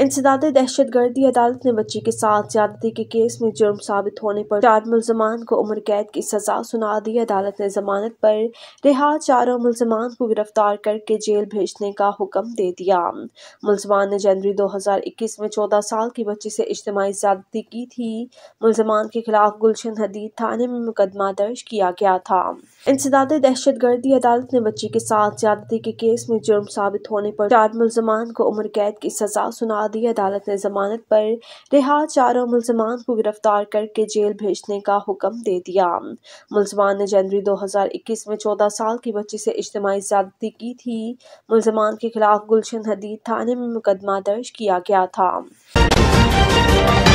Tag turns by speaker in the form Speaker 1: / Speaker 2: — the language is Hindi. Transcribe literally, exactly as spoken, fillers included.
Speaker 1: इंसदाद दहशतगर्दी अदालत ने बच्ची के साथ ज्यादती के केस में जुर्म साबित होने पर चार मुल्जमान को उम्र कैद की सजा सुना दी। अदालत ने जमानत पर रिहा चारों मुल्जमान को गिरफ्तार करके जेल भेजने का हुक्म दे दिया। मुल्जमान ने जनवरी दो हजार इक्कीस में चौदह साल की बच्ची से इज्तिमाई ज्यादती की थी। मुल्जमान के खिलाफ गुलशन हदीद थाने में मुकदमा दर्ज किया गया था। इंसदाद दहशतगर्दी अदालत ने बच्ची के साथ ज्यादती के केस में जुर्म साबित होने पर चार मुल्जमान को उम्र कैद की सजा सुना दी। अदालत ने जमानत पर रिहा चारों मुल्जमान को गिरफ्तार करके जेल भेजने का हुक्म दे दिया। मुल्जमान ने जनवरी दो हजार इक्कीस में चौदह साल की बच्ची से इज्तिमाई ज्यादती की थी। मुल्जमान के खिलाफ गुलशन हदीद थाने में मुकदमा दर्ज किया गया था।